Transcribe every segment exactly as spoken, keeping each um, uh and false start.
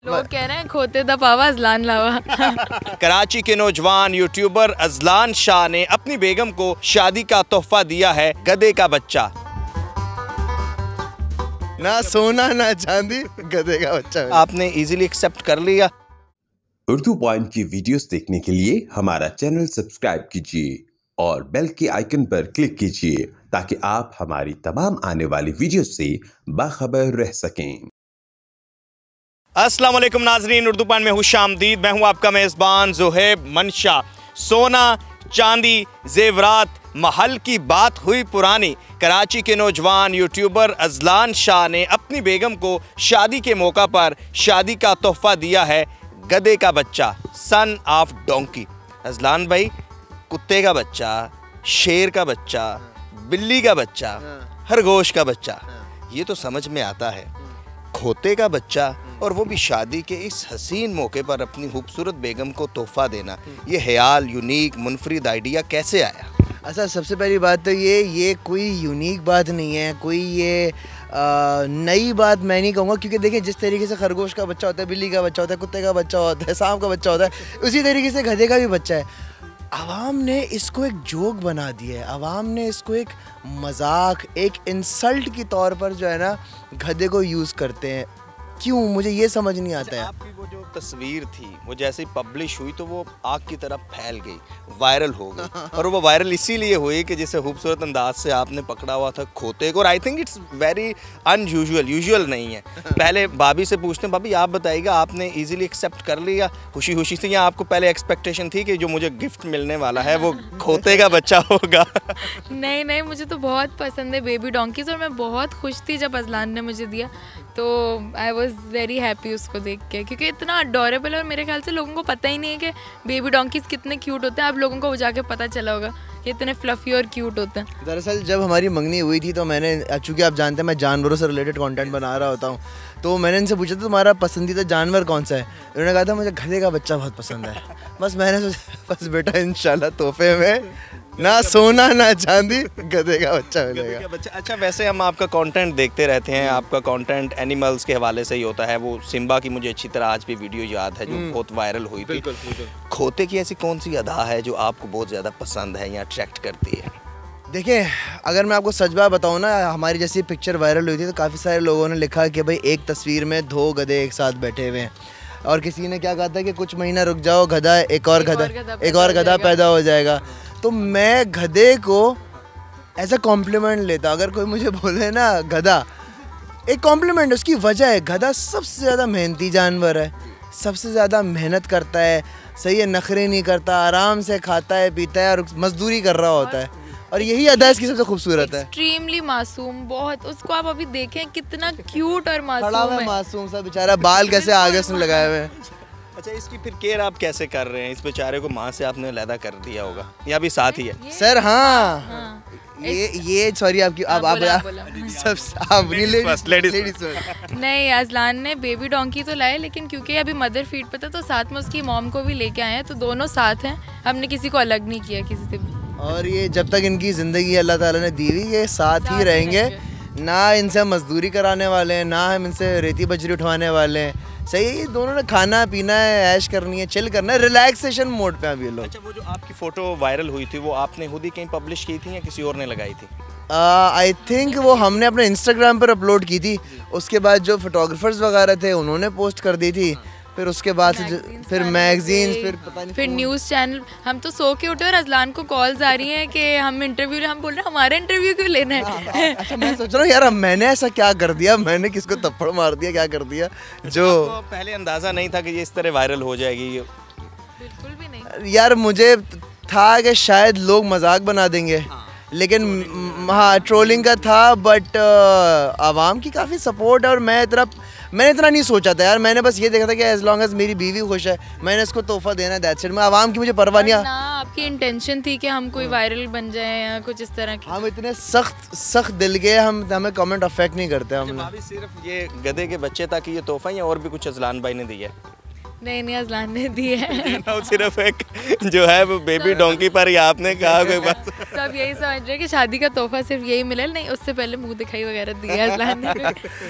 लोग कह रहे हैं खोते दा पावा अजलान लावा। कराची के नौजवान यूट्यूबर अजलान शाह ने अपनी बेगम को शादी का तोहफा दिया है गधे का बच्चा। ना सोना ना चांदी, गधे का बच्चा। आपने इजीली एक्सेप्ट कर लिया। उर्दू पॉइंट की वीडियोस देखने के लिए हमारा चैनल सब्सक्राइब कीजिए और बेल के आइकन पर क्लिक कीजिए ताकि आप हमारी तमाम आने वाली वीडियोस से बाखबर रह सकें। अस्सलाम वालेकुम नाजरीन, उर्दू पॉइंट में खुशामदीद। मैं हूं आपका मेज़बान ज़ुहैब मंशा। सोना चांदी जेवरात महल की बात हुई पुरानी। कराची के नौजवान यूट्यूबर अजलान शाह ने अपनी बेगम को शादी के मौका पर शादी का तोहफा दिया है गधे का बच्चा, सन ऑफ डोंकी। अजलान भाई, कुत्ते का बच्चा, शेर का बच्चा, बिल्ली का बच्चा, खरगोश का बच्चा, ये तो समझ में आता है। खोते का बच्चा, और वो भी शादी के इस हसीन मौके पर अपनी खूबसूरत बेगम को तोहफा देना, ये ख्याल, यूनिक, मुनफरिद आइडिया कैसे आया? अच्छा, सबसे पहली बात तो ये ये कोई यूनिक बात नहीं है, कोई ये नई बात मैं नहीं कहूँगा, क्योंकि देखिए जिस तरीके से खरगोश का बच्चा होता है, बिल्ली का बच्चा होता है, कुत्ते का बच्चा होता है, सांप का बच्चा होता है, उसी तरीके से गधे का भी बच्चा है। आवाम ने इसको एक जोक बना दिया है, आवाम ने इसको एक मजाक, एक इंसल्ट के तौर पर जो है ना गधे को यूज़ करते हैं। क्यों, मुझे ये समझ नहीं आता है। आपकी वो जो तस्वीर थी वो जैसे ही पब्लिश हुई तो वो आग की तरफ फैल गई, वायरल हो गई। और वो वायरल इसीलिए हुई कि जिसे खूबसूरत अंदाज से आपने पकड़ा हुआ था खोते को। और I think it's very unusual, usual नहीं है। पहले भाभी से पूछते हैं, भाभी आप बताइएगा, आपने इजीली एक्सेप्ट कर लिया खुशी खुशी से, या आपको पहले एक्सपेक्टेशन थी कि जो मुझे गिफ्ट मिलने वाला है वो खोते का बच्चा होगा? नहीं नहीं, मुझे तो बहुत पसंद है बेबी डोंकीज, और मैं बहुत खुश थी जब अजलान ने मुझे दिया, तो आई वॉज वेरी हैप्पी उसको देख के, क्योंकि इतना अडोरेबल है। और मेरे ख्याल से लोगों को पता ही नहीं है कि बेबी डोंकीज कितने क्यूट होते हैं। आप लोगों को जाके पता चला होगा कि इतने फ्लफी और क्यूट होते हैं। दरअसल जब हमारी मंगनी हुई थी तो मैंने, चूँकि आप जानते हैं मैं जानवरों से रिलेटेड कंटेंट बना रहा होता हूँ, तो मैंने इनसे पूछा था तुम्हारा पसंदीदा जानवर कौन सा है। उन्होंने कहा था मुझे गधे का बच्चा बहुत पसंद है। बस मैंने सोचा बस बेटा इंशाल्लाह तोहफे में ना सोना ना चांदी, गधे का बच्चा मिलेगा। बच्चा। अच्छा, वैसे हम आपका कंटेंट देखते रहते हैं, आपका कंटेंट एनिमल्स के हवाले से ही होता है। वो सिम्बा की मुझे अच्छी तरह आज भी वीडियो याद है जो बहुत वायरल हुई थी। खोते की ऐसी कौन सी अदा है जो आपको बहुत ज़्यादा पसंद है या अट्रैक्ट करती है? देखिए, अगर मैं आपको सच बात बताऊँ ना, हमारी जैसी पिक्चर वायरल हुई थी तो काफ़ी सारे लोगों ने लिखा कि भाई एक तस्वीर में दो गधे एक साथ बैठे हुए हैं, और किसी ने क्या कहा था कि कुछ महीना रुक जाओ, गधा एक और गधा एक और गधा पैदा हो जाएगा। तो मैं गधे को एज अ कॉम्प्लीमेंट लेता। अगर कोई मुझे बोले ना गधा, एक कॉम्प्लीमेंट, उसकी वजह है गधा सबसे ज़्यादा मेहनती जानवर है, सबसे ज़्यादा मेहनत करता है, सही है, नखरे नहीं करता, आराम से खाता है पीता है और मजदूरी कर रहा होता है, और यही अदा इसकी सबसे खूबसूरत है। एक्सट्रीमली मासूम, बहुत। उसको आप अभी देखें कितना क्यूट और मासूम है, मासूम सा बेचारा, बाल कैसे आगे उसने लगाए हुए हैं। अच्छा, इसकी फिर केयर आप कैसे कर रहे हैं? इस बेचारे को माँ से आपने अलहदा कर दिया होगा या अभी साथ ही है? सर हाँ, हाँ। ये ये सॉरी आपकी आप आप सब लेडीज नहीं, अजलान ने बेबी डोंकी तो लाए, लेकिन क्योंकि अभी मदर फीड पे था तो साथ में उसकी मॉम को भी लेके आए हैं, तो दोनों साथ हैं, हमने किसी को अलग नहीं किया किसी से भी। और ये जब तक इनकी ज़िंदगी अल्लाह ताला ने दी हुई, ये साथ ही रहेंगे। ना इनसे मजदूरी कराने वाले हैं, ना हम इनसे रेती बजरी उठवाने वाले हैं। सही है, ये दोनों ने खाना पीना है, ऐश करनी है, चिल करना है, रिलैक्सेशन मोड पे अभी लोग। अच्छा, वो जो आपकी फ़ोटो वायरल हुई थी वो आपने खुद ही कहीं पब्लिश की थी या किसी और ने लगाई थी? आई uh, थिंक वो हमने अपने इंस्टाग्राम पर अपलोड की थी, उसके बाद जो फोटोग्राफर्स वगैरह थे उन्होंने पोस्ट कर दी थी, फिर उसके बाद फिर मैगजीन, फिर पता नहीं फिर न्यूज़ चैनल। हम तो सो के उठे और अजलान को कॉल्स आ रही हैं कि हम इंटरव्यू ले, हम बोल रहे हैं हमारा इंटरव्यू क्यों लेना है। अच्छा, मैं सोच रहा हूँ यार मैंने ऐसा क्या कर दिया, मैंने किसको थप्पड़ मार दिया, क्या कर दिया जो पहले अंदाज़ा नहीं था कि ये इस तरह वायरल हो जाएगी? बिल्कुल भी नहीं यार, मुझे था कि शायद लोग मजाक बना देंगे, लेकिन हाँ ट्रोलिंग का था, बट आवाम की काफ़ी सपोर्ट है। और मैं इतना मैंने इतना नहीं सोचा था यार, मैंने बस ये देखा था कि एज लॉन्ग एज मेरी बीवी खुश है, मैंने इसको तोहफा देना है, दैट्स इट। मैं आवाम की मुझे परवाह नहीं। ना आपकी इंटेंशन थी कि हम कोई वायरल बन जाए या कुछ इस तरह की? हम इतने सख्त सख्त दिल के, हम हमें कमेंट अफेक्ट नहीं करते। हमने सिर्फ ये गधे के बच्चे तक ये तोहफा या और भी कुछ अजलान भाई ने दिया है? नहीं नहीं, अजलान ने दी है। सिर्फ एक जो है वो बेबी डोंकी पर ही आपने कहा कोई बात? सब यही समझ रहे हैं कि शादी का तोहफा सिर्फ यही मिला। नहीं, उससे पहले मुंह दिखाई वगैरह दी है अजलान ने।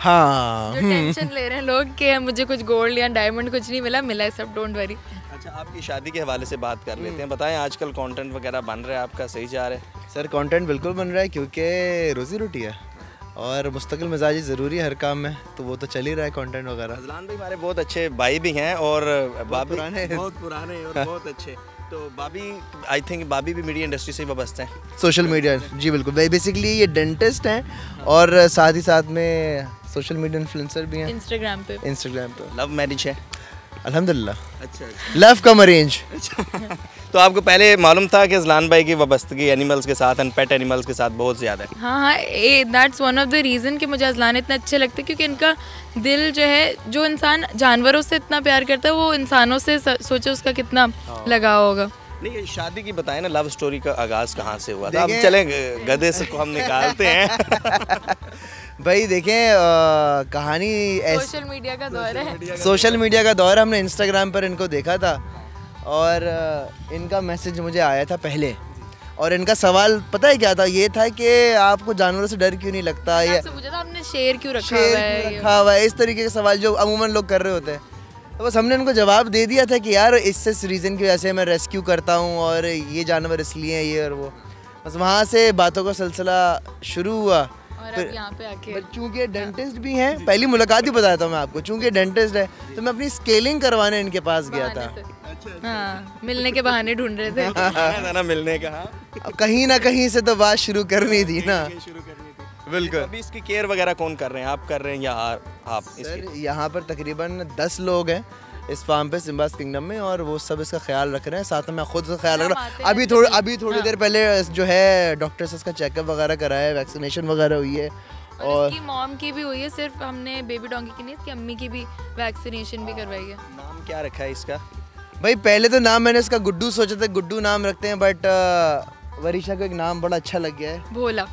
हाँ जो टेंशन ले रहे हैं लोग कि मुझे कुछ गोल्ड या डायमंड कुछ नहीं मिला, मिला है सब, डोंट वरी। अच्छा, आपकी शादी के हवाले से बात कर लेते हैं। बताएं, आजकल कंटेंट वगैरह बन रहा है आपका, सही जा रहा है? सर कंटेंट बिल्कुल बन रहा है क्योंकि रोज़ी रोटी है और मुस्तकिल मिजाजी ज़रूरी है हर काम में, तो वो तो चल ही रहा है कंटेंट वगैरह। अजलान भाई हमारे बहुत अच्छे भाई भी हैं और बाबी पुराने। बहुत पुराने और बहुत अच्छे। तो बाबी, आई थिंक बाबी भी मीडिया इंडस्ट्री से वाबस्ते हैं। सोशल मीडिया, जी बिल्कुल। बेसिकली ये डेंटिस्ट हैं और साथ ही साथ में सोशल मीडिया इन्फ्लुएंसर भी हैं इंस्टाग्राम पे। इंस्टाग्राम पे। लव मैरिज है? अल्हम्दुलिल्लाह। अच्छा, लव कम अरेंज। तो आपको पहले मालूम था कि अजलान भाई की वाबस्तगी एनिमल्स के साथ, पेट एनिमल्स के साथ बहुत ज़्यादा है? हाँ हाँ, that's one of the reason कि मुझे अजलान इतने अच्छे लगते हैं, क्योंकि इनका दिल जो है, जो इंसान जानवरों से इतना प्यार करता है वो इंसानों से सोचो उसका कितना लगाव होगा। नहीं, ये शादी की बताएं ना, लव स्टोरी का आगाज़ कहाँ से हुआ था? अब चलें गधे से को हम निकालते हैं। भाई देखें, आ, कहानी सोशल मीडिया का दौर है। सोशल मीडिया का दौर, हमने इंस्टाग्राम पर इनको देखा था और आ, इनका मैसेज मुझे आया था पहले, और इनका सवाल पता है क्या था? ये था कि आपको जानवरों से डर क्यों नहीं लगता, ये पूछा था आपने शेर क्यों रखा शेर हुआ है, क्यों रखा हुआ है, इस तरीके के सवाल जो अमूमन लोग कर रहे होते हैं। तो बस हमने उनको जवाब दे दिया था कि यार इससे इस रीज़न की वजह से मैं रेस्क्यू करता हूँ और ये जानवर इसलिए है, ये और वो। बस वहाँ से बातों का सिलसिला शुरू हुआ। और अब यहाँ पे आके चूँकि डेंटिस्ट भी हैं, पहली मुलाकात ही बताया था मैं आपको, चूँकि डेंटिस्ट है तो मैं अपनी स्केलिंग करवाने इनके पास गया था। हाँ, मिलने के बहाने ढूंढ रहे थे। था ना मिलने का। अब कहीं ना कहीं से तो बात शुरू करनी थी ना। शुरू करनी थी बिल्कुल। अभी इसकी केयर वगैरह कौन कर रहे हैं? आप कर रहे हैं या आप? सर यहाँ पर तकरीबन दस लोग हैं इस फार्म पे सिम्बास किंगडम में, और वो सब इसका ख्याल रख रहे हैं, साथ में मैं खुद का ख्याल रख रहा हूँ। अभी थोड़ी अभी थोड़ी देर पहले जो है डॉक्टर से इसका चेकअप वगैरह कराया है, वैक्सीनेशन वगैरह हुई है, और इसकी मॉम की भी हुई है, सिर्फ हमने बेबी डॉन्की की नहीं, इसकी अम्मी की भी वैक्सीनेशन भी करवाई है। नाम क्या रखा है इसका? भाई पहले तो नाम मैंने इसका गुड्डू सोचा था, गुड्डू नाम रखते हैं, बट वरीशा को एक नाम बड़ा अच्छा लग गया है, भोला।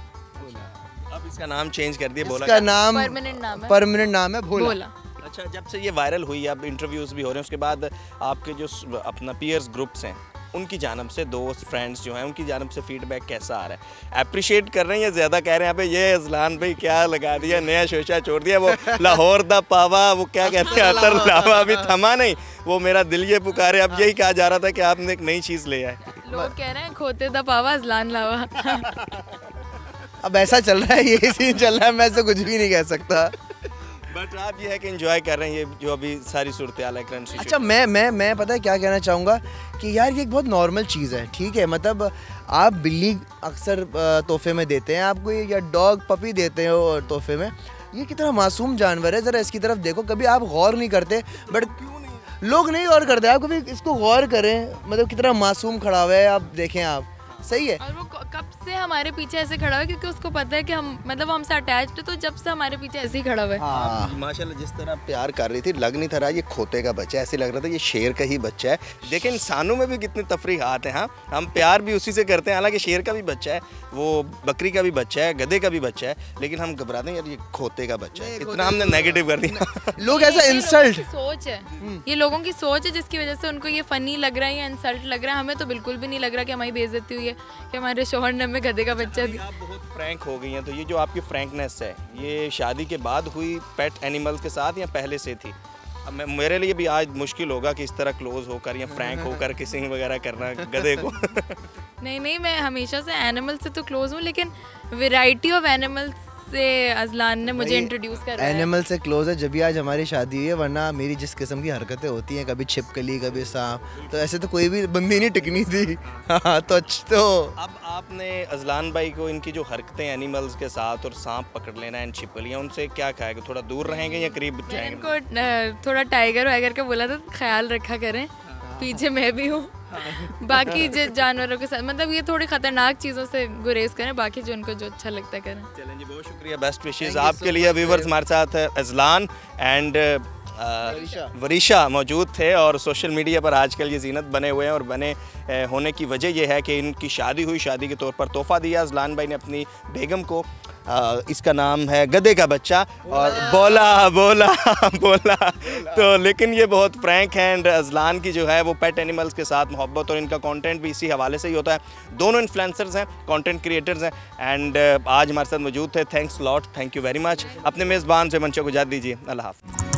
अब इसका नाम चेंज कर दिया, भोला। इसका नाम परमानेंट नाम है, परमानेंट नाम है भोला। भोला। अच्छा, जब से ये वायरल हुई, अब इंटरव्यूज़ भी हो रहे हैं, उसके बाद आपके जो अपना पीयर्स ग्रुप्स हैं उनकी जानब से, दोस्त फ्रेंड्स जो हैं उनकी जानब से फीडबैक कैसा आ रहा है? अप्रिशिएट कर रहे हैं या ज़्यादा कह रहे हैं, अबे ये अजलान भाई क्या लगा दिया, नया शोशा छोड़ दिया, वो लाहौर दा पावा, वो क्या कहते हैं, अतर लावा अभी थमा नहीं, वो मेरा दिल ये पुकारे। अब यही कहा जा रहा था कि आपने एक नई चीज़ ले आए। लोग कह रहे हैं खोते दा पावा अजलान लावा। अब ऐसा चल रहा है, ये सीन चल रहा है, मैं ऐसा कुछ भी नहीं कह सकता। बट आप ये है कि एंजॉय कर रहे हैं ये जो अभी सारी सूरत हाल है करंट सिचुएशन। अच्छा, मैं मैं मैं पता है क्या कहना चाहूँगा कि यार ये एक बहुत नॉर्मल चीज़ है, ठीक है? मतलब आप बिल्ली अक्सर तोहफे में देते हैं आपको, या डॉग पपी देते हैं तोहफे में, ये कितना मासूम जानवर है, ज़रा इसकी तरफ देखो। कभी आप गौर नहीं करते, बट लोग नहीं गौर करते, आप कभी इसको गौर करें, मतलब कितना मासूम खड़ा हुआ है, आप देखें, आप सही है। और वो कब से हमारे पीछे ऐसे खड़ा हुआ है, क्योंकि उसको पता है कि हम मतलब हमसे अटैच्ड है, तो जब से हमारे पीछे ऐसे ही खड़ा हुआ है। हाँ। माशाल्लाह जिस तरह प्यार कर रही थी, लग नहीं था रहा ये खोते का बच्चा है, ऐसे लग रहा था ये शेर का ही बच्चा है। देखें इंसानों में भी कितनी तफरीहात हैं। हाँ, हम प्यार भी उसी से करते हैं, हालांकि शेर का भी बच्चा है, वो बकरी का भी बच्चा है, गधे का भी बच्चा है, लेकिन हम घबराते हैं यार ये खोते का बच्चा है। इतना हमने नेगेटिव कर दिया। लोग ऐसा इंसल्ट, सोच है, ये लोगों की सोच है जिसकी वजह से उनको ये फनी लग रहा है या इंसल्ट लग रहा है। हमें तो बिल्कुल भी नहीं लग रहा कि हमारी बेइज्जती हुई है कि हमारे शोहर ने हमें गधे का बच्चा दिया। आप बहुत फ्रैंक हो गई हैं, तो ये जो आपकी फ्रैंकनेस है, ये शादी के बाद हुई पेट एनिमल्स के साथ या पहले से थी? अब मैं मेरे लिए भी आज मुश्किल होगा कि इस तरह क्लोज होकर या फ्रैंक होकर किसिंग वगैरह करना गधे को। नहीं नहीं, मैं हमेशा से एनिमल से तो क्लोज हूँ, लेकिन वैरायटी ऑफ एनिमल्स से अजलान ने मुझे इंट्रोड्यूस करा है। एनिमल से क्लोज है जब भी आज हमारी शादी हुई है, वरना मेरी जिस किस्म की हरकतें होती हैं, कभी छिपकली कभी सांप, तो ऐसे तो कोई भी बंदी नहीं टिकनी थी। हाँ, तो तो अब आपने अजलान भाई को इनकी जो हरकतें एनिमल्स के साथ और सांप पकड़ लेना एंड छिपकलियाँ, उनसे क्या कहा है कि थोड़ा दूर रहेंगे या करीब मैंने जाएंगे? इनको थोड़ा टाइगर वाइगर का बोला था, ख्याल रखा करें, पीछे मैं भी हूँ। बाकी जो जानवरों के साथ मतलब ये थोड़ी खतरनाक चीज़ों से गुरेज करें, बाकी जो उनको जो अच्छा लगता है करें। चलें जी, बहुत शुक्रिया, बेस्ट विशेस आपके लिए। व्यूवर्स हमारे साथ है अजलान एंड वरीशा मौजूद थे और सोशल मीडिया पर आजकल ये जीनत बने हुए हैं और बने होने की वजह यह है कि इनकी शादी हुई, शादी के तौर पर तोहफ़ा दिया अजलान भाई ने अपनी बेगम को। आ, इसका नाम है गधे का बच्चा और बोला बोला बोला तो लेकिन ये बहुत फ्रैंक हैं एंड अजलान की जो है वो पेट एनिमल्स के साथ मोहब्बत और इनका कंटेंट भी इसी हवाले से ही होता है। दोनों इन्फ्लुएंसर्स हैं, कंटेंट क्रिएटर्स हैं एंड आज हमारे साथ मौजूद थे। Thanks lot, thank you very much. अपने मेज़बान से मंशा को इजाज़त दीजिए, अल्लाह हाफ़िज़।